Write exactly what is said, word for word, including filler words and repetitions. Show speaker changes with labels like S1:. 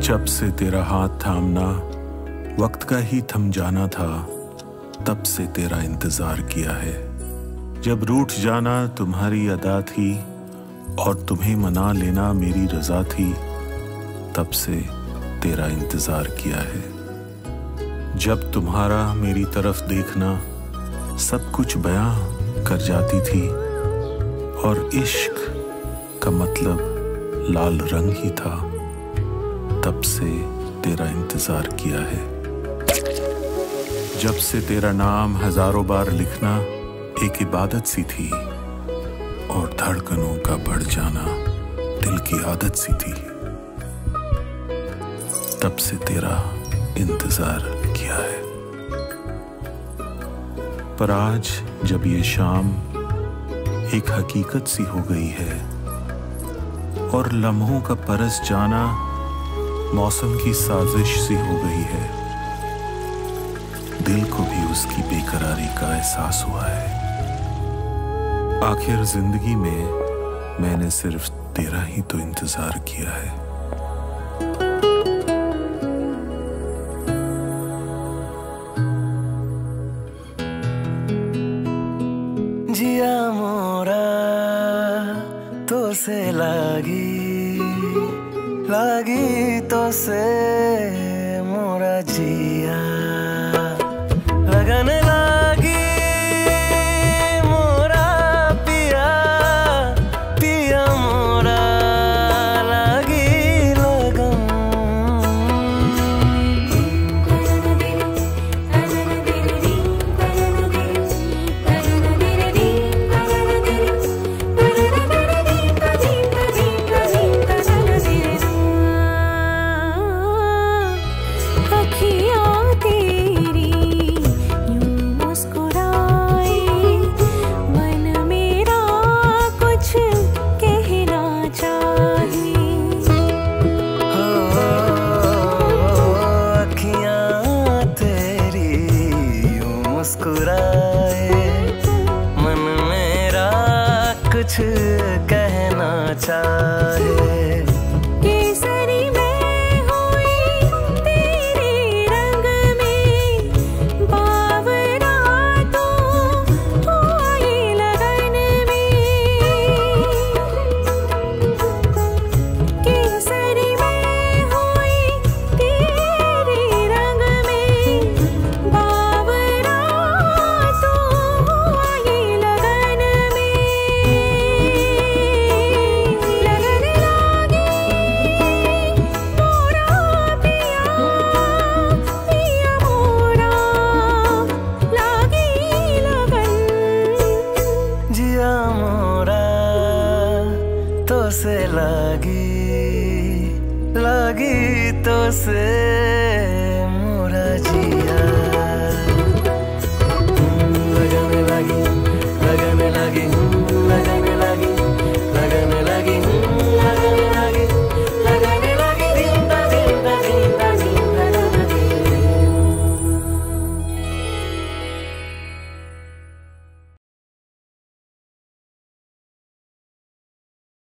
S1: जब से तेरा हाथ थामना वक्त का ही थम जाना था, तब से तेरा इंतजार किया है। जब रूठ जाना तुम्हारी अदा थी और तुम्हें मना लेना मेरी रजा थी, तब से तेरा इंतजार किया है। जब तुम्हारा मेरी तरफ देखना सब कुछ बयां कर जाती थी और इश्क का मतलब लाल रंग ही था, तब से तेरा इंतजार किया है। जब से तेरा नाम हजारों बार लिखना एक इबादत सी थी और धड़कनों का बढ़ जाना दिल की आदत सी थी, तब से तेरा इंतजार किया है। पर आज जब ये शाम एक हकीकत सी हो गई है और लम्हों का परस जाना मौसम की साजिश सी हो गई है, दिल को भी उसकी बेकरारी का एहसास हुआ है। आखिर जिंदगी में मैंने सिर्फ तेरा ही तो इंतजार किया है।
S2: जिया मोरा तो से लागी लागी तो से मोरा जिया लगन लागी मोरा पिया पिया मोरा लागी लगन। कुछ कहना चाहे केसरी में हुई तेरे रंग में बावरा तो हुई लगन में। केसरी में हुई तेरे रंग में बावरा तो हुई लगन में। से लागी लागी तो से